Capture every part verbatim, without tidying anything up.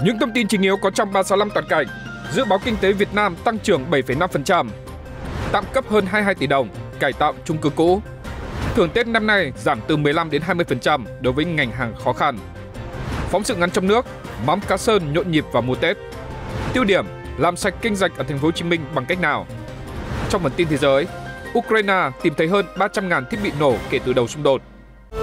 Những thông tin chính yếu có trong ba sáu năm toàn cảnh. Dự báo kinh tế Việt Nam tăng trưởng bảy phẩy năm phần trăm. Tạm cấp hơn hai mươi hai tỷ đồng, cải tạo chung cư cũ. Thưởng Tết năm nay giảm từ mười lăm đến hai mươi phần trăm đối với ngành hàng khó khăn. Phóng sự ngắn trong nước, mắm cá sơn nhộn nhịp vào mùa Tết. Tiêu điểm, làm sạch kênh rạch ở thành phố Hồ Chí Minh bằng cách nào? Trong phần tin thế giới, Ukraine tìm thấy hơn ba trăm nghìn thiết bị nổ kể từ đầu xung đột.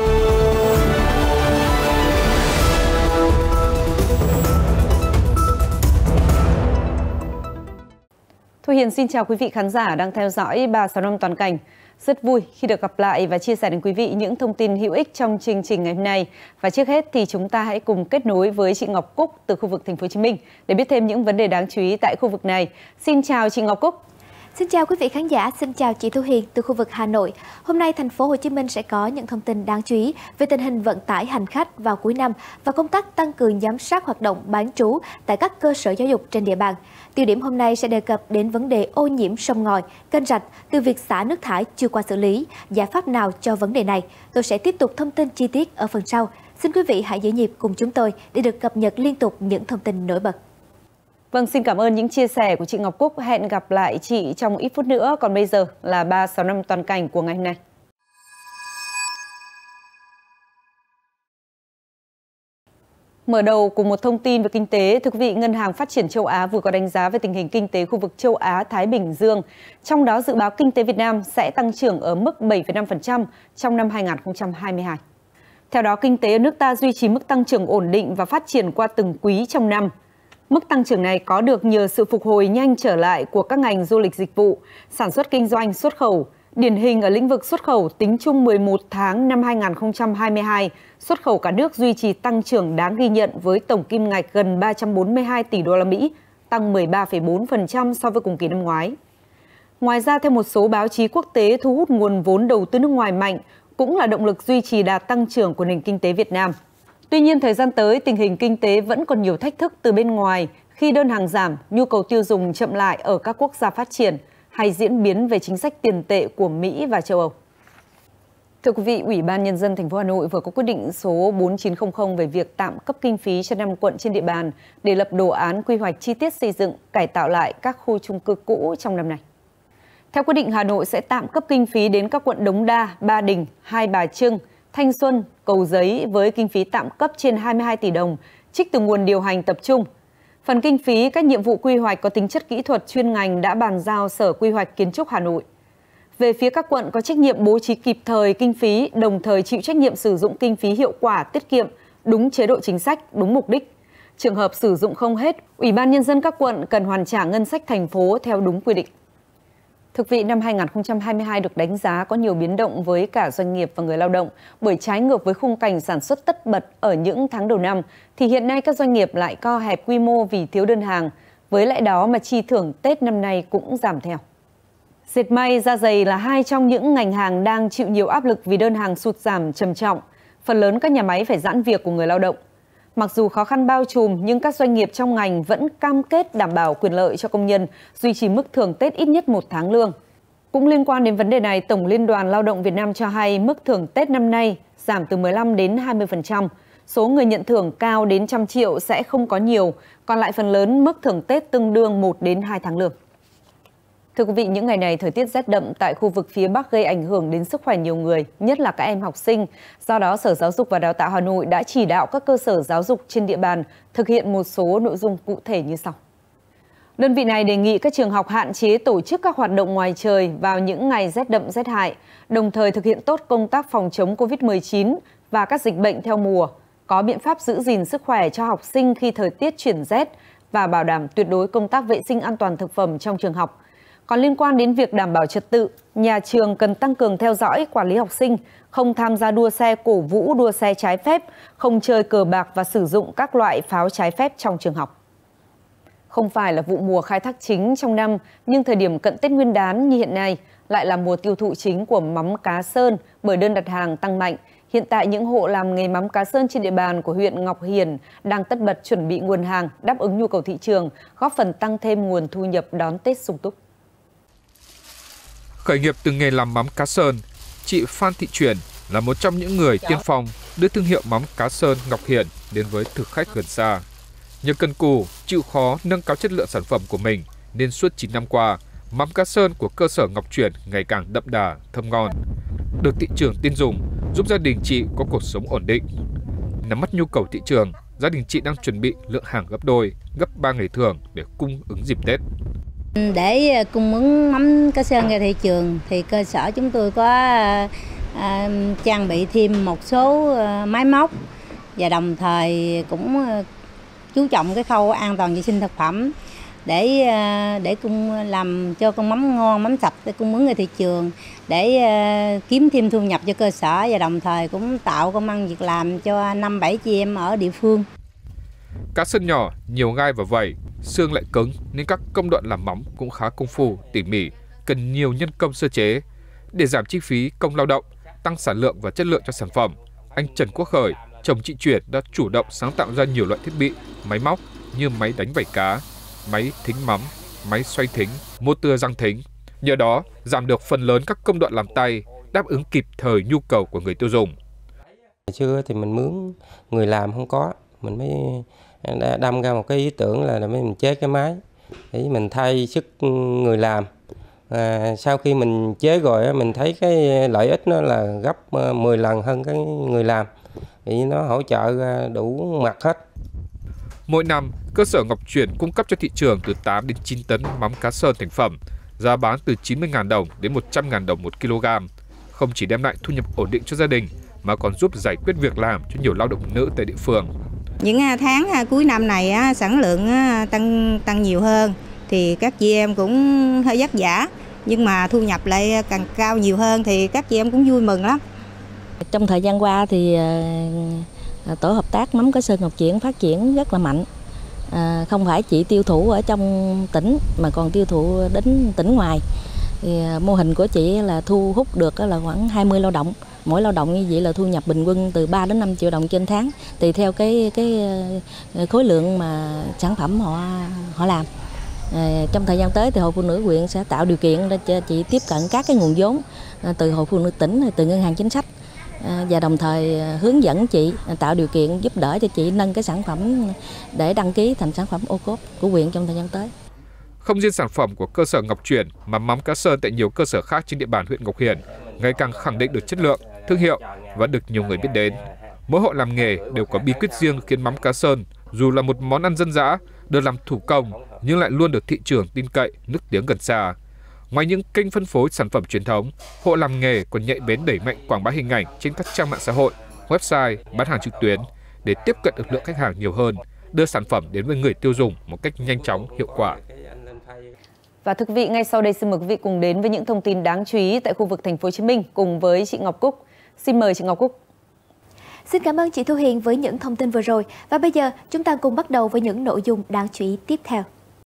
Thu Hiền xin chào quý vị khán giả đang theo dõi ba sáu năm toàn cảnh. Rất vui khi được gặp lại và chia sẻ đến quý vị những thông tin hữu ích trong chương trình ngày hôm nay. Và trước hết thì chúng ta hãy cùng kết nối với chị Ngọc Cúc từ khu vực thành phố Hồ Chí Minh để biết thêm những vấn đề đáng chú ý tại khu vực này. Xin chào chị Ngọc Cúc. Xin chào quý vị khán giả, xin chào chị Thu Hiền từ khu vực Hà Nội. Hôm nay thành phố Hồ Chí Minh sẽ có những thông tin đáng chú ý về tình hình vận tải hành khách vào cuối năm và công tác tăng cường giám sát hoạt động bán trú tại các cơ sở giáo dục trên địa bàn. Tiêu điểm hôm nay sẽ đề cập đến vấn đề ô nhiễm sông ngòi, kênh rạch từ việc xả nước thải chưa qua xử lý, giải pháp nào cho vấn đề này. Tôi sẽ tiếp tục thông tin chi tiết ở phần sau. Xin quý vị hãy giữ nhịp cùng chúng tôi để được cập nhật liên tục những thông tin nổi bật. Vâng, xin cảm ơn những chia sẻ của chị Ngọc Cúc. Hẹn gặp lại chị trong ít phút nữa. Còn bây giờ là ba sáu năm toàn cảnh của ngày hôm nay. Mở đầu cùng một thông tin về kinh tế, thưa quý vị, Ngân hàng Phát triển châu Á vừa có đánh giá về tình hình kinh tế khu vực châu Á-Thái Bình Dương. Trong đó dự báo kinh tế Việt Nam sẽ tăng trưởng ở mức bảy phẩy năm phần trăm trong năm hai nghìn không trăm hai mươi hai. Theo đó, kinh tế ở nước ta duy trì mức tăng trưởng ổn định và phát triển qua từng quý trong năm. Mức tăng trưởng này có được nhờ sự phục hồi nhanh trở lại của các ngành du lịch dịch vụ, sản xuất kinh doanh, xuất khẩu. Điển hình ở lĩnh vực xuất khẩu, tính chung mười một tháng năm hai nghìn không trăm hai mươi hai, xuất khẩu cả nước duy trì tăng trưởng đáng ghi nhận với tổng kim ngạch gần ba trăm bốn mươi hai tỷ đô la Mỹ, tăng mười ba phẩy bốn phần trăm so với cùng kỳ năm ngoái. Ngoài ra, theo một số báo chí quốc tế, thu hút nguồn vốn đầu tư nước ngoài mạnh cũng là động lực duy trì đà tăng trưởng của nền kinh tế Việt Nam. Tuy nhiên, thời gian tới, tình hình kinh tế vẫn còn nhiều thách thức từ bên ngoài khi đơn hàng giảm, nhu cầu tiêu dùng chậm lại ở các quốc gia phát triển hay diễn biến về chính sách tiền tệ của Mỹ và châu Âu. Thưa quý vị, Ủy ban Nhân dân thành phố Hà Nội vừa có quyết định số bốn chín không không về việc tạm cấp kinh phí cho năm quận trên địa bàn để lập đồ án quy hoạch chi tiết xây dựng, cải tạo lại các khu chung cư cũ trong năm nay. Theo quyết định, Hà Nội sẽ tạm cấp kinh phí đến các quận Đống Đa, Ba Đình, Hai Bà Trưng, Thanh Xuân, Cầu Giấy với kinh phí tạm cấp trên hai mươi hai tỷ đồng, trích từ nguồn điều hành tập trung. Phần kinh phí các nhiệm vụ quy hoạch có tính chất kỹ thuật chuyên ngành đã bàn giao Sở Quy hoạch Kiến trúc Hà Nội. Về phía các quận có trách nhiệm bố trí kịp thời kinh phí, đồng thời chịu trách nhiệm sử dụng kinh phí hiệu quả, tiết kiệm, đúng chế độ chính sách, đúng mục đích. Trường hợp sử dụng không hết, Ủy ban Nhân dân các quận cần hoàn trả ngân sách thành phố theo đúng quy định. Thưa quý vị, năm hai nghìn không trăm hai mươi hai được đánh giá có nhiều biến động với cả doanh nghiệp và người lao động, bởi trái ngược với khung cảnh sản xuất tất bật ở những tháng đầu năm, thì hiện nay các doanh nghiệp lại co hẹp quy mô vì thiếu đơn hàng. Với lại đó mà chi thưởng Tết năm nay cũng giảm theo. Dệt may, da giày là hai trong những ngành hàng đang chịu nhiều áp lực vì đơn hàng sụt giảm trầm trọng. Phần lớn các nhà máy phải giãn việc của người lao động. Mặc dù khó khăn bao trùm nhưng các doanh nghiệp trong ngành vẫn cam kết đảm bảo quyền lợi cho công nhân, duy trì mức thưởng Tết ít nhất một tháng lương. Cũng liên quan đến vấn đề này, Tổng Liên đoàn Lao động Việt Nam cho hay mức thưởng Tết năm nay giảm từ mười lăm đến hai mươi phần trăm. Số người nhận thưởng cao đến trăm triệu sẽ không có nhiều, còn lại phần lớn mức thưởng Tết tương đương một đến hai tháng lương. Thưa quý vị, những ngày này thời tiết rét đậm tại khu vực phía Bắc gây ảnh hưởng đến sức khỏe nhiều người, nhất là các em học sinh. Do đó, Sở Giáo dục và Đào tạo Hà Nội đã chỉ đạo các cơ sở giáo dục trên địa bàn thực hiện một số nội dung cụ thể như sau. Đơn vị này đề nghị các trường học hạn chế tổ chức các hoạt động ngoài trời vào những ngày rét đậm rét hại, đồng thời thực hiện tốt công tác phòng chống Covid mười chín và các dịch bệnh theo mùa, có biện pháp giữ gìn sức khỏe cho học sinh khi thời tiết chuyển rét và bảo đảm tuyệt đối công tác vệ sinh an toàn thực phẩm trong trường học. Còn liên quan đến việc đảm bảo trật tự, nhà trường cần tăng cường theo dõi, quản lý học sinh, không tham gia đua xe cổ vũ, đua xe trái phép, không chơi cờ bạc và sử dụng các loại pháo trái phép trong trường học. Không phải là vụ mùa khai thác chính trong năm, nhưng thời điểm cận Tết Nguyên đán như hiện nay lại là mùa tiêu thụ chính của mắm cá sơn bởi đơn đặt hàng tăng mạnh. Hiện tại những hộ làm nghề mắm cá sơn trên địa bàn của huyện Ngọc Hiển đang tất bật chuẩn bị nguồn hàng đáp ứng nhu cầu thị trường, góp phần tăng thêm nguồn thu nhập đón Tết sung túc. Khởi nghiệp từ nghề làm mắm cá sơn, chị Phan Thị Truyền là một trong những người tiên phong đưa thương hiệu mắm cá sơn Ngọc Hiển đến với thực khách gần xa. Nhờ cần cù, chịu khó nâng cao chất lượng sản phẩm của mình nên suốt chín năm qua, mắm Cá Sơn của cơ sở Ngọc Chuyển ngày càng đậm đà, thơm ngon, được thị trường tin dùng, giúp gia đình chị có cuộc sống ổn định. Nắm bắt nhu cầu thị trường, gia đình chị đang chuẩn bị lượng hàng gấp đôi, gấp ba ngày thường để cung ứng dịp Tết. Để cung ứng mắm Cá Sơn ra thị trường thì cơ sở chúng tôi có à, trang bị thêm một số máy móc và đồng thời cũng chú trọng cái khâu an toàn vệ sinh thực phẩm để để cung làm cho con mắm ngon, mắm sạch để cung ứng ra thị trường, để kiếm thêm thu nhập cho cơ sở và đồng thời cũng tạo công ăn việc làm cho năm bảy chị em ở địa phương. Cá Sơn nhỏ, nhiều gai và vảy, xương lại cứng nên các công đoạn làm mắm cũng khá công phu, tỉ mỉ, cần nhiều nhân công sơ chế. Để giảm chi phí công lao động, tăng sản lượng và chất lượng cho sản phẩm, anh Trần Quốc Khởi, chồng chị Chuyển đã chủ động sáng tạo ra nhiều loại thiết bị, máy móc như máy đánh vảy cá, máy thính mắm, máy xoay thính, motor rang thính. Nhờ đó, giảm được phần lớn các công đoạn làm tay, đáp ứng kịp thời nhu cầu của người tiêu dùng. Hồi xưa thì mình mướn người làm không có, mình mới đâm ra một cái ý tưởng là mình chế cái máy để mình thay sức người làm. À, sau khi mình chế rồi mình thấy cái lợi ích nó là gấp mười lần hơn cái người làm, thì nó hỗ trợ đủ mặt hết. Mỗi năm, cơ sở Ngọc Chuyển cung cấp cho thị trường từ tám đến chín tấn mắm Cá Sơn thành phẩm, giá bán từ chín mươi nghìn đồng đến một trăm nghìn đồng một kg. Không chỉ đem lại thu nhập ổn định cho gia đình, mà còn giúp giải quyết việc làm cho nhiều lao động nữ tại địa phương. Những tháng cuối năm này sản lượng tăng tăng nhiều hơn, thì các chị em cũng hơi vất vả, nhưng mà thu nhập lại càng cao nhiều hơn thì các chị em cũng vui mừng lắm. Trong thời gian qua thì tổ hợp tác mắm Cá Sơn Ngọc Chuyển phát triển rất là mạnh. À, không phải chỉ tiêu thụ ở trong tỉnh mà còn tiêu thụ đến tỉnh ngoài. Thì mô hình của chị là thu hút được là khoảng hai mươi lao động. Mỗi lao động như vậy là thu nhập bình quân từ ba đến năm triệu đồng trên tháng, tùy theo cái cái khối lượng mà sản phẩm họ họ làm. À, trong thời gian tới thì Hội Phụ Nữ huyện sẽ tạo điều kiện để cho chị tiếp cận các cái nguồn vốn từ Hội Phụ Nữ tỉnh, từ ngân hàng chính sách, à, và đồng thời hướng dẫn chị, tạo điều kiện giúp đỡ cho chị nâng cái sản phẩm để đăng ký thành sản phẩm ô cốp của huyện trong thời gian tới. Không riêng sản phẩm của cơ sở Ngọc Chuyển mà mắm Cá Sơn tại nhiều cơ sở khác trên địa bàn huyện Ngọc Hiển ngày càng khẳng định được chất lượng, thương hiệu và được nhiều người biết đến. Mỗi hộ làm nghề đều có bí quyết riêng khiến mắm Cá Sơn dù là một món ăn dân dã, được làm thủ công nhưng lại luôn được thị trường tin cậy, nức tiếng gần xa. Ngoài những kênh phân phối sản phẩm truyền thống, hộ làm nghề còn nhạy bén đẩy mạnh quảng bá hình ảnh trên các trang mạng xã hội, website, bán hàng trực tuyến để tiếp cận được lượng khách hàng nhiều hơn, đưa sản phẩm đến với người tiêu dùng một cách nhanh chóng, hiệu quả. Và thưa quý vị, ngay sau đây xin mời quý vị cùng đến với những thông tin đáng chú ý tại khu vực Thành phố Hồ Chí Minh cùng với chị Ngọc Cúc. Xin mời chị Ngọc Cúc. Xin cảm ơn chị Thu Hiền với những thông tin vừa rồi. Và bây giờ chúng ta cùng bắt đầu với những nội dung đáng chú ý tiếp theo.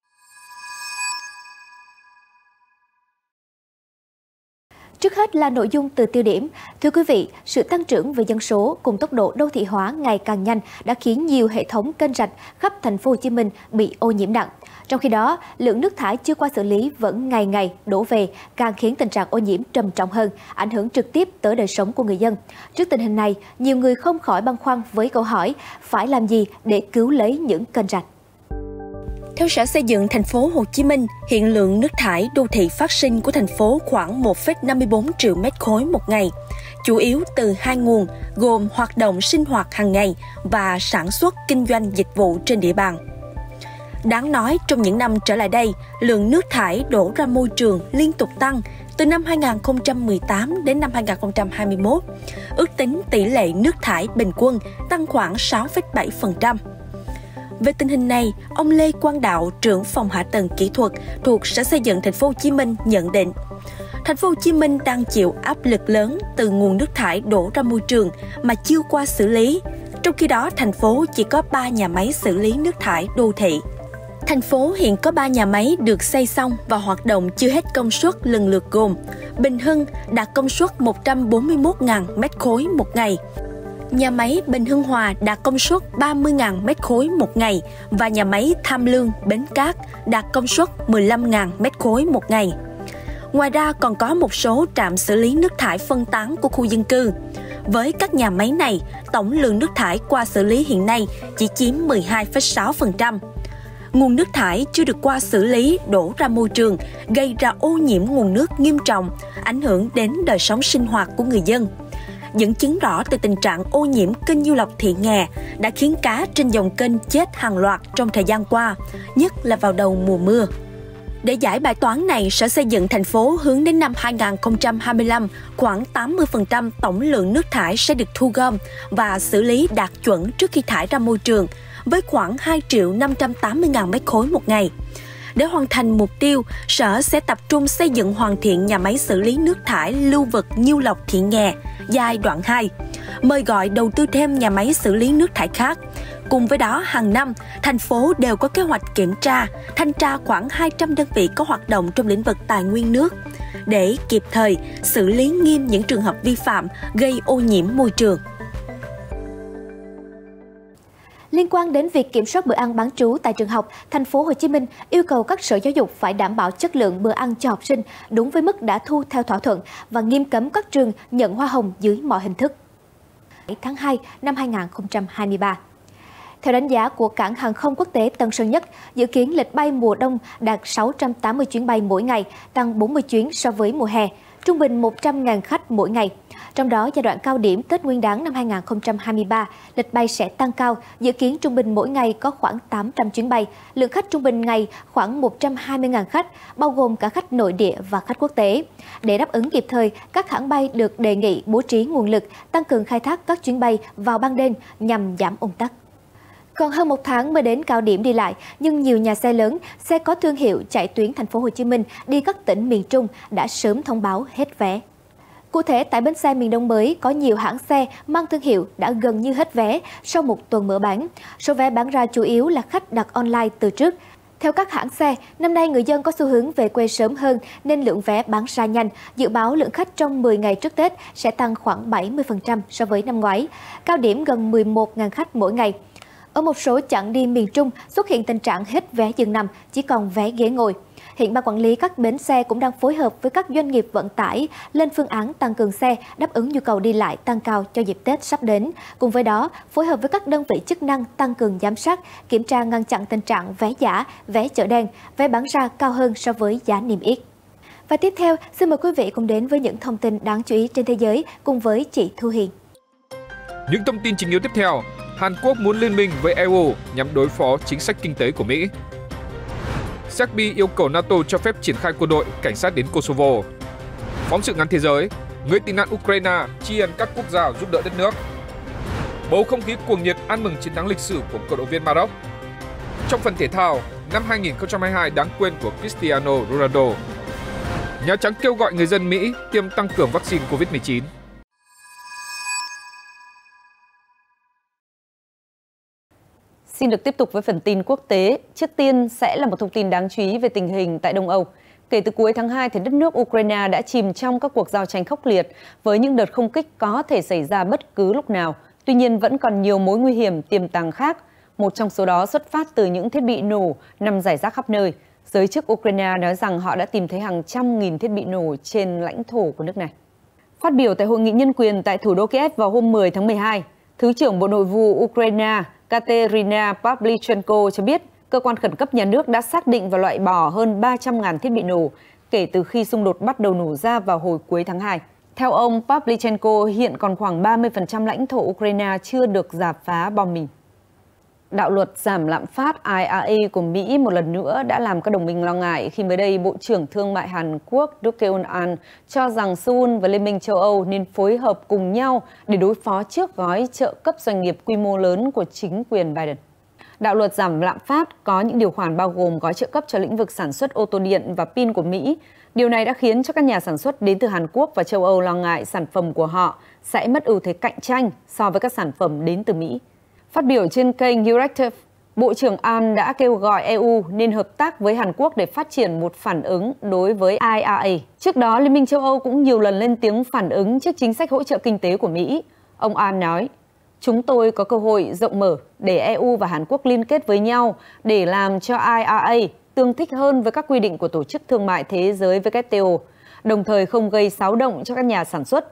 Trước hết là nội dung từ tiêu điểm. Thưa quý vị, sự tăng trưởng về dân số cùng tốc độ đô thị hóa ngày càng nhanh đã khiến nhiều hệ thống kênh rạch khắp Thành phố Hồ Chí Minh bị ô nhiễm nặng. Trong khi đó, lượng nước thải chưa qua xử lý vẫn ngày ngày đổ về, càng khiến tình trạng ô nhiễm trầm trọng hơn, ảnh hưởng trực tiếp tới đời sống của người dân. Trước tình hình này, nhiều người không khỏi băn khoăn với câu hỏi phải làm gì để cứu lấy những kênh rạch. Theo Sở Xây dựng Thành phố Hồ Chí Minh, hiện lượng nước thải đô thị phát sinh của thành phố khoảng một phẩy năm mươi bốn triệu mét khối một ngày, chủ yếu từ hai nguồn gồm hoạt động sinh hoạt hàng ngày và sản xuất kinh doanh dịch vụ trên địa bàn. Đáng nói, trong những năm trở lại đây, lượng nước thải đổ ra môi trường liên tục tăng từ năm hai nghìn không trăm mười tám đến năm hai nghìn không trăm hai mươi mốt. Ước tính tỷ lệ nước thải bình quân tăng khoảng sáu phẩy bảy phần trăm. Về tình hình này, ông Lê Quang Đạo, trưởng phòng hạ tầng kỹ thuật thuộc Sở Xây dựng Thành phố Hồ Chí Minh nhận định, Thành phố Hồ Chí Minh đang chịu áp lực lớn từ nguồn nước thải đổ ra môi trường mà chưa qua xử lý. Trong khi đó, thành phố chỉ có ba nhà máy xử lý nước thải đô thị. Thành phố hiện có ba nhà máy được xây xong và hoạt động chưa hết công suất lần lượt gồm Bình Hưng đạt công suất một trăm bốn mươi mốt nghìn mét khối một ngày, nhà máy Bình Hưng Hòa đạt công suất ba mươi nghìn mét khối một ngày và nhà máy Tham Lương Bến Cát đạt công suất mười lăm nghìn mét khối một ngày. Ngoài ra còn có một số trạm xử lý nước thải phân tán của khu dân cư. Với các nhà máy này, tổng lượng nước thải qua xử lý hiện nay chỉ chiếm mười hai phẩy sáu phần trăm. Nguồn nước thải chưa được qua xử lý đổ ra môi trường, gây ra ô nhiễm nguồn nước nghiêm trọng, ảnh hưởng đến đời sống sinh hoạt của người dân. Dẫn chứng rõ từ tình trạng ô nhiễm kênh Nhiêu Lộc Thị Nghè đã khiến cá trên dòng kênh chết hàng loạt trong thời gian qua, nhất là vào đầu mùa mưa. Để giải bài toán này, Sở Xây dựng thành phố hướng đến năm hai nghìn không trăm hai mươi lăm, khoảng tám mươi phần trăm tổng lượng nước thải sẽ được thu gom và xử lý đạt chuẩn trước khi thải ra môi trường, với khoảng hai triệu năm trăm tám mươi nghìn mét khối một ngày. Để hoàn thành mục tiêu, Sở sẽ tập trung xây dựng hoàn thiện nhà máy xử lý nước thải lưu vực Nhiêu Lộc Thị Nghè giai đoạn hai, mời gọi đầu tư thêm nhà máy xử lý nước thải khác. Cùng với đó, hàng năm, thành phố đều có kế hoạch kiểm tra, thanh tra khoảng hai trăm đơn vị có hoạt động trong lĩnh vực tài nguyên nước, để kịp thời xử lý nghiêm những trường hợp vi phạm gây ô nhiễm môi trường. Liên quan đến việc kiểm soát bữa ăn bán trú tại trường học, Thành phố Hồ Chí Minh yêu cầu các sở giáo dục phải đảm bảo chất lượng bữa ăn cho học sinh đúng với mức đã thu theo thỏa thuận và nghiêm cấm các trường nhận hoa hồng dưới mọi hình thức. Tháng hai năm hai nghìn không trăm hai mươi ba. Theo đánh giá của cảng hàng không quốc tế Tân Sơn Nhất, dự kiến lịch bay mùa đông đạt sáu trăm tám mươi chuyến bay mỗi ngày, tăng bốn mươi chuyến so với mùa hè, trung bình một trăm nghìn khách mỗi ngày. Trong đó, giai đoạn cao điểm Tết Nguyên đán năm hai nghìn không trăm hai mươi ba, lịch bay sẽ tăng cao, dự kiến trung bình mỗi ngày có khoảng tám trăm chuyến bay, lượng khách trung bình ngày khoảng một trăm hai mươi nghìn khách, bao gồm cả khách nội địa và khách quốc tế. Để đáp ứng kịp thời, các hãng bay được đề nghị bố trí nguồn lực, tăng cường khai thác các chuyến bay vào ban đêm nhằm giảm ùn tắc. Còn hơn một tháng mới đến cao điểm đi lại, nhưng nhiều nhà xe lớn, xe có thương hiệu chạy tuyến Thành phố Hồ Chí Minh đi các tỉnh miền Trung đã sớm thông báo hết vé. Cụ thể, tại bến xe miền Đông mới có nhiều hãng xe mang thương hiệu đã gần như hết vé sau một tuần mở bán. Số vé bán ra chủ yếu là khách đặt online từ trước. Theo các hãng xe, năm nay người dân có xu hướng về quê sớm hơn nên lượng vé bán ra nhanh. Dự báo lượng khách trong mười ngày trước Tết sẽ tăng khoảng bảy mươi phần trăm so với năm ngoái, cao điểm gần mười một nghìn khách mỗi ngày. Ở một số chặng đi miền Trung xuất hiện tình trạng hết vé giường nằm, chỉ còn vé ghế ngồi. Hiện ban quản lý các bến xe cũng đang phối hợp với các doanh nghiệp vận tải lên phương án tăng cường xe đáp ứng nhu cầu đi lại tăng cao cho dịp Tết sắp đến. Cùng với đó, phối hợp với các đơn vị chức năng tăng cường giám sát, kiểm tra ngăn chặn tình trạng vé giả, vé chợ đen, vé bán ra cao hơn so với giá niêm yết. Và tiếp theo, xin mời quý vị cùng đến với những thông tin đáng chú ý trên thế giới cùng với chị Thu Hiền. Những thông tin chính yếu tiếp theo, Hàn Quốc muốn liên minh với e u nhằm đối phó chính sách kinh tế của Mỹ. Serbia yêu cầu NATO cho phép triển khai quân đội, cảnh sát đến Kosovo. Phóng sự ngắn thế giới, người tị nạn Ukraine tri ân các quốc gia giúp đỡ đất nước. Bầu không khí cuồng nhiệt ăn mừng chiến thắng lịch sử của cổ động viên Maroc. Trong phần thể thao, năm hai nghìn không trăm hai mươi hai đáng quên của Cristiano Ronaldo. Nhà Trắng kêu gọi người dân Mỹ tiêm tăng cường vaccine Covid mười chín. Xin được tiếp tục với phần tin quốc tế. Trước tiên sẽ là một thông tin đáng chú ý về tình hình tại Đông Âu. Kể từ cuối tháng hai, thì đất nước Ukraine đã chìm trong các cuộc giao tranh khốc liệt với những đợt không kích có thể xảy ra bất cứ lúc nào. Tuy nhiên, vẫn còn nhiều mối nguy hiểm tiềm tàng khác. Một trong số đó xuất phát từ những thiết bị nổ nằm rải rác khắp nơi. Giới chức Ukraine nói rằng họ đã tìm thấy hàng trăm nghìn thiết bị nổ trên lãnh thổ của nước này. Phát biểu tại Hội nghị nhân quyền tại thủ đô Kiev vào hôm mười tháng mười hai, Thứ trưởng Bộ Nội vụ Ukraine Katerina Pavlichenko cho biết cơ quan khẩn cấp nhà nước đã xác định và loại bỏ hơn ba trăm nghìn thiết bị nổ kể từ khi xung đột bắt đầu nổ ra vào hồi cuối tháng hai. Theo ông Pavlichenko, hiện còn khoảng ba mươi phần trăm lãnh thổ Ukraine chưa được rà phá bom mìn. Đạo luật giảm lạm phát I R A của Mỹ một lần nữa đã làm các đồng minh lo ngại khi mới đây Bộ trưởng Thương mại Hàn Quốc Do Keun-an cho rằng Seoul và Liên minh châu Âu nên phối hợp cùng nhau để đối phó trước gói trợ cấp doanh nghiệp quy mô lớn của chính quyền Biden. Đạo luật giảm lạm phát có những điều khoản bao gồm gói trợ cấp cho lĩnh vực sản xuất ô tô điện và pin của Mỹ. Điều này đã khiến cho các nhà sản xuất đến từ Hàn Quốc và châu Âu lo ngại sản phẩm của họ sẽ mất ưu thế cạnh tranh so với các sản phẩm đến từ Mỹ. Phát biểu trên kênh Euractiv, Bộ trưởng An đã kêu gọi E U nên hợp tác với Hàn Quốc để phát triển một phản ứng đối với I R A. Trước đó, Liên minh châu Âu cũng nhiều lần lên tiếng phản ứng trước chính sách hỗ trợ kinh tế của Mỹ. Ông An nói, chúng tôi có cơ hội rộng mở để E U và Hàn Quốc liên kết với nhau để làm cho I R A tương thích hơn với các quy định của Tổ chức Thương mại Thế giới W T O, đồng thời không gây xáo động cho các nhà sản xuất.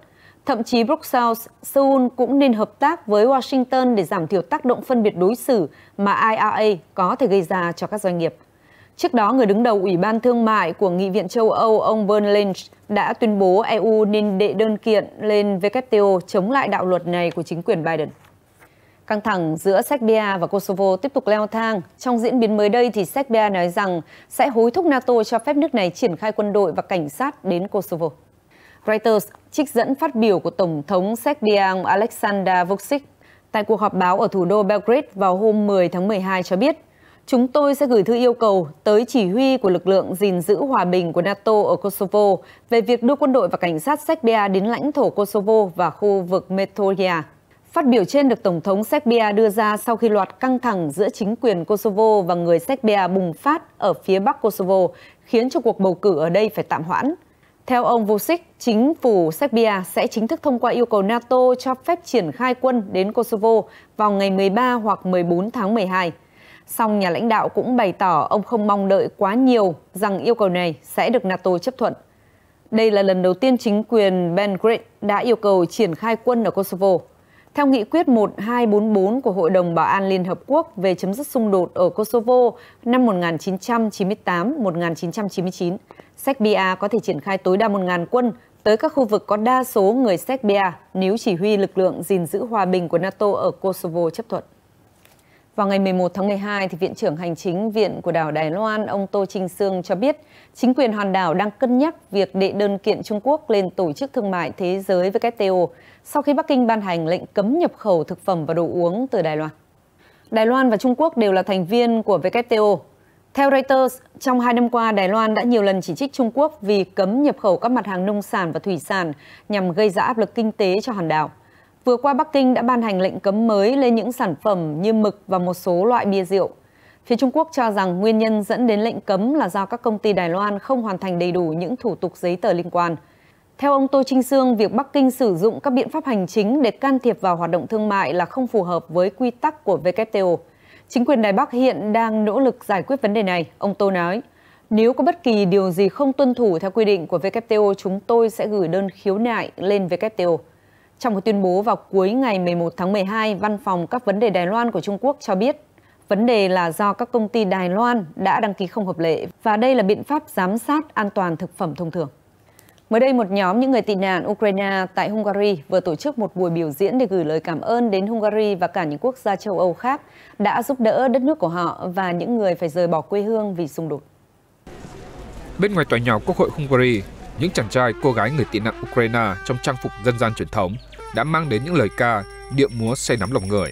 Thậm chí Brussels, Seoul cũng nên hợp tác với Washington để giảm thiểu tác động phân biệt đối xử mà I R A có thể gây ra cho các doanh nghiệp. Trước đó, người đứng đầu Ủy ban Thương mại của Nghị viện châu Âu, ông Bernd Lange, đã tuyên bố E U nên đệ đơn kiện lên W T O chống lại đạo luật này của chính quyền Biden. Căng thẳng giữa Serbia và Kosovo tiếp tục leo thang. Trong diễn biến mới đây, thì Serbia nói rằng sẽ hối thúc NATO cho phép nước này triển khai quân đội và cảnh sát đến Kosovo. Reuters trích dẫn phát biểu của Tổng thống Serbia Aleksandar Vučić tại cuộc họp báo ở thủ đô Belgrade vào hôm mười tháng mười hai cho biết, chúng tôi sẽ gửi thư yêu cầu tới chỉ huy của lực lượng gìn giữ hòa bình của NATO ở Kosovo về việc đưa quân đội và cảnh sát Serbia đến lãnh thổ Kosovo và khu vực Metohija. Phát biểu trên được Tổng thống Serbia đưa ra sau khi loạt căng thẳng giữa chính quyền Kosovo và người Serbia bùng phát ở phía bắc Kosovo, khiến cho cuộc bầu cử ở đây phải tạm hoãn. Theo ông Vučić, chính phủ Serbia sẽ chính thức thông qua yêu cầu NATO cho phép triển khai quân đến Kosovo vào ngày mười ba hoặc mười bốn tháng mười hai. Song nhà lãnh đạo cũng bày tỏ ông không mong đợi quá nhiều rằng yêu cầu này sẽ được NATO chấp thuận. Đây là lần đầu tiên chính quyền Belgrade đã yêu cầu triển khai quân ở Kosovo. Theo nghị quyết một nghìn hai trăm bốn mươi tư của Hội đồng Bảo an Liên Hợp Quốc về chấm dứt xung đột ở Kosovo năm một nghìn chín trăm chín mươi tám đến một nghìn chín trăm chín mươi chín, Serbia có thể triển khai tối đa một nghìn quân tới các khu vực có đa số người Serbia nếu chỉ huy lực lượng gìn giữ hòa bình của NATO ở Kosovo chấp thuận. Vào ngày mười một tháng mười hai, thì Viện trưởng Hành chính Viện của đảo Đài Loan, ông Tô Trinh Sương cho biết chính quyền hòn đảo đang cân nhắc việc đệ đơn kiện Trung Quốc lên Tổ chức Thương mại Thế giới W T O sau khi Bắc Kinh ban hành lệnh cấm nhập khẩu thực phẩm và đồ uống từ Đài Loan. Đài Loan và Trung Quốc đều là thành viên của W T O. Theo Reuters, trong hai năm qua, Đài Loan đã nhiều lần chỉ trích Trung Quốc vì cấm nhập khẩu các mặt hàng nông sản và thủy sản nhằm gây ra áp lực kinh tế cho hòn đảo. Vừa qua, Bắc Kinh đã ban hành lệnh cấm mới lên những sản phẩm như mực và một số loại bia rượu. Phía Trung Quốc cho rằng nguyên nhân dẫn đến lệnh cấm là do các công ty Đài Loan không hoàn thành đầy đủ những thủ tục giấy tờ liên quan. Theo ông Tô Trinh Sương, việc Bắc Kinh sử dụng các biện pháp hành chính để can thiệp vào hoạt động thương mại là không phù hợp với quy tắc của W T O. Chính quyền Đài Bắc hiện đang nỗ lực giải quyết vấn đề này. Ông Tô nói, nếu có bất kỳ điều gì không tuân thủ theo quy định của W T O, chúng tôi sẽ gửi đơn khiếu nại lên W T O. Trong một tuyên bố vào cuối ngày mười một tháng mười hai, Văn phòng các vấn đề Đài Loan của Trung Quốc cho biết, vấn đề là do các công ty Đài Loan đã đăng ký không hợp lệ và đây là biện pháp giám sát an toàn thực phẩm thông thường. Mới đây, một nhóm những người tị nạn Ukraine tại Hungary vừa tổ chức một buổi biểu diễn để gửi lời cảm ơn đến Hungary và cả những quốc gia châu Âu khác đã giúp đỡ đất nước của họ và những người phải rời bỏ quê hương vì xung đột. Bên ngoài tòa nhà Quốc hội Hungary, những chàng trai, cô gái người tị nạn Ukraine trong trang phục dân gian truyền thống đã mang đến những lời ca, điệu múa say nắm lòng người.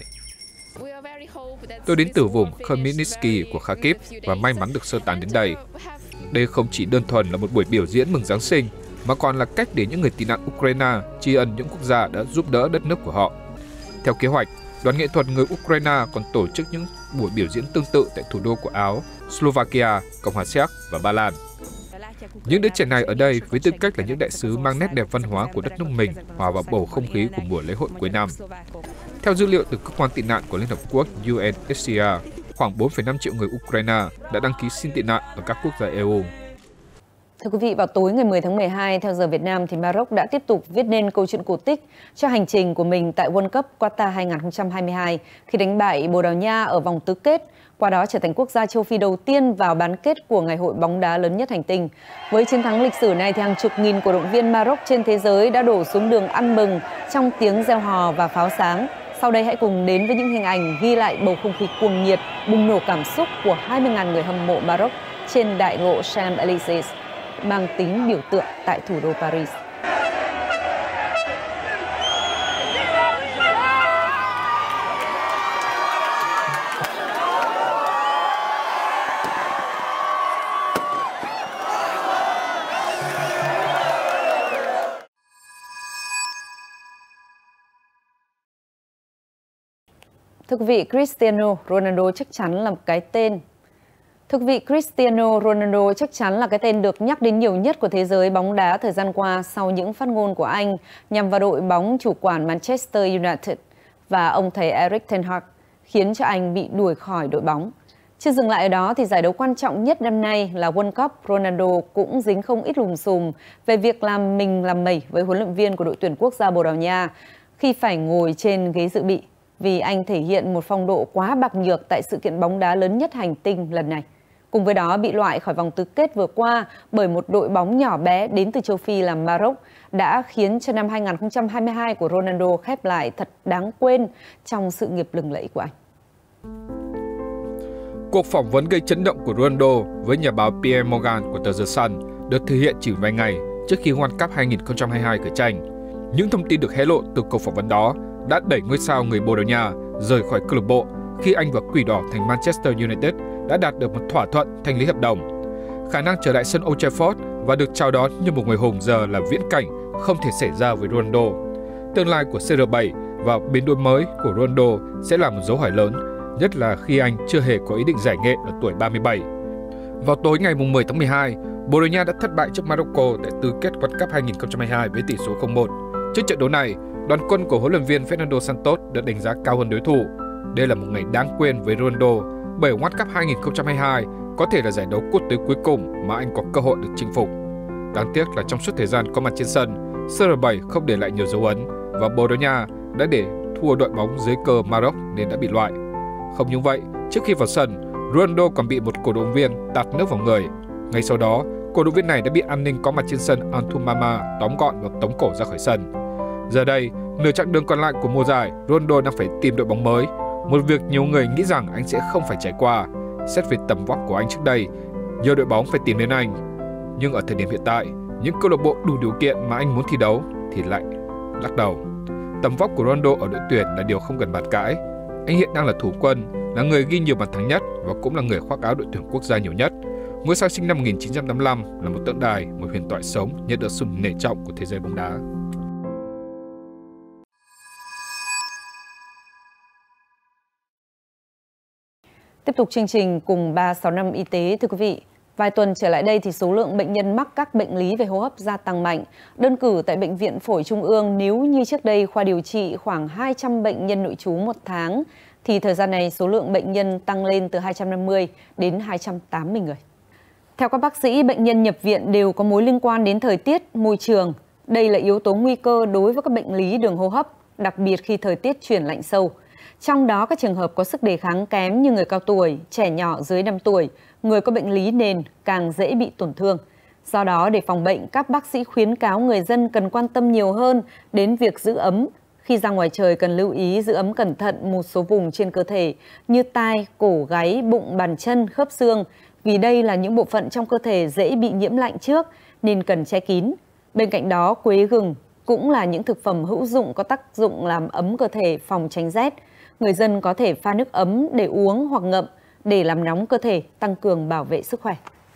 Tôi đến từ vùng Khmelnytsky của Kharkiv và may mắn được sơ tán đến đây. Đây không chỉ đơn thuần là một buổi biểu diễn mừng Giáng sinh, mà còn là cách để những người tị nạn Ukraine tri ân những quốc gia đã giúp đỡ đất nước của họ. Theo kế hoạch, đoàn nghệ thuật người Ukraine còn tổ chức những buổi biểu diễn tương tự tại thủ đô của Áo, Slovakia, Cộng hòa Séc và Ba Lan. Những đứa trẻ này ở đây với tư cách là những đại sứ mang nét đẹp văn hóa của đất nước mình hòa vào bầu không khí của mùa lễ hội cuối năm. Theo dữ liệu từ cơ quan tị nạn của Liên Hợp Quốc U N H C R, khoảng bốn phẩy năm triệu người Ukraine đã đăng ký xin tị nạn ở các quốc gia E U. Thưa quý vị, vào tối ngày mười tháng mười hai, theo giờ Việt Nam, thì Maroc đã tiếp tục viết nên câu chuyện cổ tích cho hành trình của mình tại World Cup Qatar hai không hai hai khi đánh bại Bồ Đào Nha ở vòng tứ kết, qua đó trở thành quốc gia châu Phi đầu tiên vào bán kết của ngày hội bóng đá lớn nhất hành tinh. Với chiến thắng lịch sử này, thì hàng chục nghìn cổ động viên Maroc trên thế giới đã đổ xuống đường ăn mừng trong tiếng reo hò và pháo sáng. Sau đây hãy cùng đến với những hình ảnh ghi lại bầu không khí cuồng nhiệt, bùng nổ cảm xúc của hai mươi nghìn người hâm mộ Maroc trên đại lộ Champs-Élysées, mang tính biểu tượng tại thủ đô Paris. Thưa quý vị, Cristiano Ronaldo chắc chắn là một cái tên Thưa quý vị, Cristiano Ronaldo chắc chắn là cái tên được nhắc đến nhiều nhất của thế giới bóng đá thời gian qua sau những phát ngôn của anh nhằm vào đội bóng chủ quản Manchester United và ông thầy Erik ten Hag, khiến cho anh bị đuổi khỏi đội bóng. Chưa dừng lại ở đó thì giải đấu quan trọng nhất năm nay là World Cup, Ronaldo cũng dính không ít lùm xùm về việc làm mình làm mẩy với huấn luyện viên của đội tuyển quốc gia Bồ Đào Nha khi phải ngồi trên ghế dự bị vì anh thể hiện một phong độ quá bạc nhược tại sự kiện bóng đá lớn nhất hành tinh lần này. Cùng với đó bị loại khỏi vòng tứ kết vừa qua bởi một đội bóng nhỏ bé đến từ châu Phi là Maroc đã khiến cho năm hai nghìn không trăm hai mươi hai của Ronaldo khép lại thật đáng quên trong sự nghiệp lừng lẫy của anh. Cuộc phỏng vấn gây chấn động của Ronaldo với nhà báo Pierre Morgan của tờ The Sun được thực hiện chỉ vài ngày trước khi World Cup hai nghìn không trăm hai mươi hai khởi tranh. Những thông tin được hé lộ từ cuộc phỏng vấn đó đã đẩy ngôi sao người Bồ Đào Nha rời khỏi câu lạc bộ khi anh và Quỷ Đỏ thành Manchester United đã đạt được một thỏa thuận thanh lý hợp đồng. Khả năng trở lại sân Old Trafford và được chào đón như một người hùng giờ là viễn cảnh không thể xảy ra với Ronaldo. Tương lai của C R bảy và biến đổi mới của Ronaldo sẽ là một dấu hỏi lớn, nhất là khi anh chưa hề có ý định giải nghệ ở tuổi ba mươi bảy. Vào tối ngày mười tháng mười hai, Bồ Đào Nha đã thất bại trước Morocco tại tứ kết World Cup hai nghìn không trăm hai mươi hai với tỷ số không một. Trước trận đấu này, đoàn quân của huấn luyện viên Fernando Santos được đánh giá cao hơn đối thủ. Đây là một ngày đáng quên với Ronaldo, bởi World Cup hai nghìn không trăm hai mươi hai có thể là giải đấu quốc tế cuối cùng mà anh có cơ hội được chinh phục. Đáng tiếc là trong suốt thời gian có mặt trên sân, C R bảy không để lại nhiều dấu ấn và Bồ Đào Nha đã để thua đội bóng dưới cờ Maroc nên đã bị loại. Không những vậy, trước khi vào sân, Ronaldo còn bị một cổ động viên tạt nước vào người. Ngay sau đó, cổ động viên này đã bị an ninh có mặt trên sân Antumama tóm gọn và tống cổ ra khỏi sân. Giờ đây, nửa chặng đường còn lại của mùa giải, Ronaldo đang phải tìm đội bóng mới, một việc nhiều người nghĩ rằng anh sẽ không phải trải qua. Xét về tầm vóc của anh trước đây, nhiều đội bóng phải tìm đến anh. Nhưng ở thời điểm hiện tại, những câu lạc bộ đủ điều kiện mà anh muốn thi đấu thì lại lắc đầu. Tầm vóc của Ronaldo ở đội tuyển là điều không cần bàn cãi. Anh hiện đang là thủ quân, là người ghi nhiều bàn thắng nhất và cũng là người khoác áo đội tuyển quốc gia nhiều nhất. Ngôi sao sinh năm một nghìn chín trăm tám mươi lăm là một tượng đài, một huyền thoại sống nhận được sự nể trọng của thế giới bóng đá. Tiếp tục chương trình cùng ba sáu năm y tế, thưa quý vị. Vài tuần trở lại đây thì số lượng bệnh nhân mắc các bệnh lý về hô hấp gia tăng mạnh. Đơn cử tại Bệnh viện Phổi Trung ương, nếu như trước đây khoa điều trị khoảng hai trăm bệnh nhân nội trú một tháng, thì thời gian này số lượng bệnh nhân tăng lên từ hai trăm năm mươi đến hai trăm tám mươi người. Theo các bác sĩ, bệnh nhân nhập viện đều có mối liên quan đến thời tiết, môi trường. Đây là yếu tố nguy cơ đối với các bệnh lý đường hô hấp, đặc biệt khi thời tiết chuyển lạnh sâu. Trong đó các trường hợp có sức đề kháng kém như người cao tuổi, trẻ nhỏ dưới năm tuổi, người có bệnh lý nền càng dễ bị tổn thương. Do đó, để phòng bệnh, các bác sĩ khuyến cáo người dân cần quan tâm nhiều hơn đến việc giữ ấm. Khi ra ngoài trời cần lưu ý giữ ấm cẩn thận một số vùng trên cơ thể như tai, cổ, gáy, bụng, bàn chân, khớp xương, vì đây là những bộ phận trong cơ thể dễ bị nhiễm lạnh trước nên cần che kín. Bên cạnh đó, quế gừng cũng là những thực phẩm hữu dụng có tác dụng làm ấm cơ thể, phòng tránh rét. Người dân có thể pha nước ấm để uống hoặc ngậm để làm nóng cơ thể, tăng cường bảo vệ sức khỏe.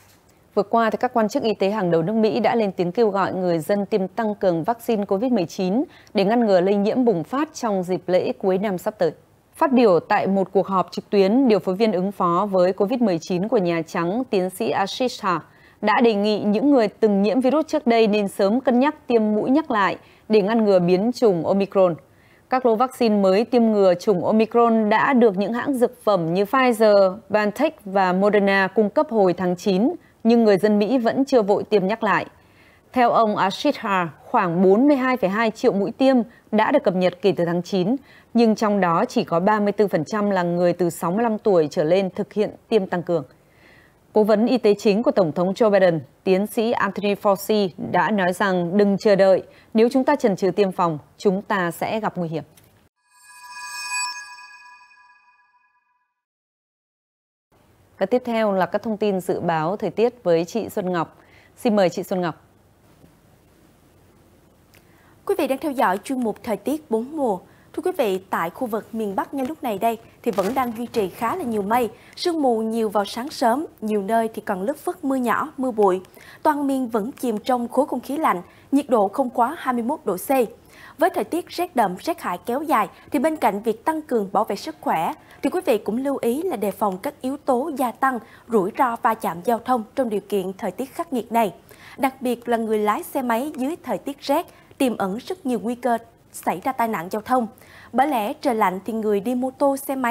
Vừa qua, thì các quan chức y tế hàng đầu nước Mỹ đã lên tiếng kêu gọi người dân tiêm tăng cường vaccine covid mười chín để ngăn ngừa lây nhiễm bùng phát trong dịp lễ cuối năm sắp tới. Phát biểu tại một cuộc họp trực tuyến, điều phối viên ứng phó với covid mười chín của Nhà Trắng, tiến sĩ Ashish Jha, đã đề nghị những người từng nhiễm virus trước đây nên sớm cân nhắc tiêm mũi nhắc lại để ngăn ngừa biến chủng Omicron. Các lô vaccine mới tiêm ngừa chủng Omicron đã được những hãng dược phẩm như Pfizer, BioNTech và Moderna cung cấp hồi tháng chín, nhưng người dân Mỹ vẫn chưa vội tiêm nhắc lại. Theo ông Ashish Jha, khoảng bốn mươi hai phẩy hai triệu mũi tiêm đã được cập nhật kể từ tháng chín, nhưng trong đó chỉ có ba mươi tư phần trăm là người từ sáu mươi lăm tuổi trở lên thực hiện tiêm tăng cường. Cố vấn y tế chính của Tổng thống Joe Biden, tiến sĩ Anthony Fauci đã nói rằng đừng chờ đợi, nếu chúng ta chần chừ tiêm phòng, chúng ta sẽ gặp nguy hiểm. Và tiếp theo là các thông tin dự báo thời tiết với chị Xuân Ngọc. Xin mời chị Xuân Ngọc. Quý vị đang theo dõi chuyên mục Thời tiết bốn mùa. Thưa quý vị, tại khu vực miền Bắc ngay lúc này đây thì vẫn đang duy trì khá là nhiều mây, sương mù nhiều vào sáng sớm, nhiều nơi thì còn lất phất mưa nhỏ, mưa bụi. Toàn miền vẫn chìm trong khối không khí lạnh, nhiệt độ không quá hai mươi mốt độ C. Với thời tiết rét đậm, rét hại kéo dài thì bên cạnh việc tăng cường bảo vệ sức khỏe thì quý vị cũng lưu ý là đề phòng các yếu tố gia tăng rủi ro va chạm giao thông trong điều kiện thời tiết khắc nghiệt này. Đặc biệt là người lái xe máy dưới thời tiết rét tiềm ẩn rất nhiều nguy cơ xảy ra tai nạn giao thông. Bởi lẽ trời lạnh thì người đi mô tô, xe máy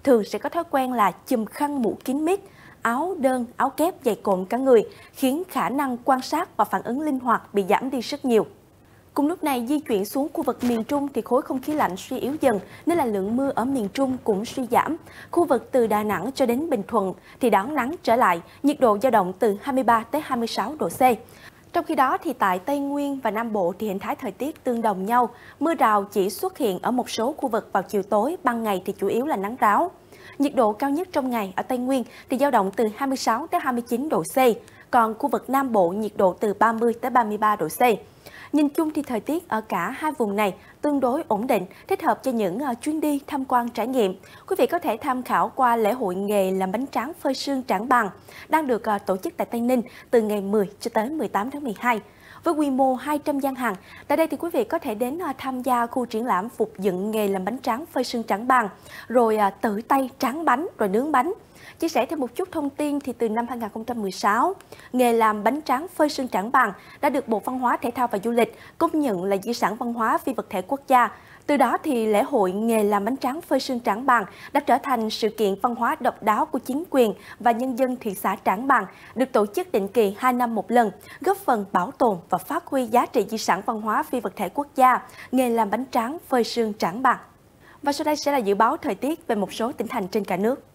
thường sẽ có thói quen là chùm khăn mũ kín mít, áo đơn, áo kép dày cộm cả người, khiến khả năng quan sát và phản ứng linh hoạt bị giảm đi rất nhiều. Cùng lúc này, di chuyển xuống khu vực miền Trung thì khối không khí lạnh suy yếu dần nên là lượng mưa ở miền Trung cũng suy giảm. Khu vực từ Đà Nẵng cho đến Bình Thuận thì đón nắng trở lại, nhiệt độ dao động từ hai mươi ba tới hai mươi sáu độ C. Trong khi đó thì tại Tây Nguyên và Nam Bộ thì hình thái thời tiết tương đồng nhau, mưa rào chỉ xuất hiện ở một số khu vực vào chiều tối, ban ngày thì chủ yếu là nắng ráo. Nhiệt độ cao nhất trong ngày ở Tây Nguyên thì dao động từ hai mươi sáu tới hai mươi chín độ C, còn khu vực Nam Bộ nhiệt độ từ ba mươi tới ba mươi ba độ C. Nhìn chung thì thời tiết ở cả hai vùng này tương đối ổn định, thích hợp cho những chuyến đi tham quan trải nghiệm. Quý vị có thể tham khảo qua lễ hội nghề làm bánh tráng phơi sương Trảng Bàng đang được tổ chức tại Tây Ninh từ ngày mười cho tới mười tám tháng mười hai. Với quy mô hai trăm gian hàng, tại đây thì quý vị có thể đến tham gia khu triển lãm phục dựng nghề làm bánh tráng phơi sương Trảng Bàng, rồi tự tay tráng bánh rồi nướng bánh. Chia sẻ thêm một chút thông tin thì từ năm hai nghìn không trăm mười sáu, nghề làm bánh tráng phơi sương Trảng Bàng đã được Bộ Văn hóa Thể thao và Du lịch công nhận là di sản văn hóa phi vật thể quốc gia. Từ đó thì lễ hội nghề làm bánh tráng phơi sương Trảng Bàng đã trở thành sự kiện văn hóa độc đáo của chính quyền và nhân dân thị xã Trảng Bàng, được tổ chức định kỳ hai năm một lần, góp phần bảo tồn và phát huy giá trị di sản văn hóa phi vật thể quốc gia, nghề làm bánh tráng phơi sương Trảng Bàng. Và sau đây sẽ là dự báo thời tiết về một số tỉnh thành trên cả nước.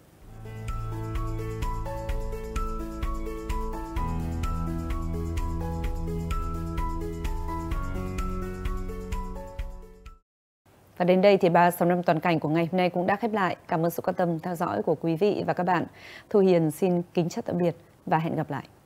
Và đến đây thì ba sáu năm toàn cảnh của ngày hôm nay cũng đã khép lại. Cảm ơn sự quan tâm theo dõi của quý vị và các bạn. Thu Hiền xin kính chào tạm biệt và hẹn gặp lại.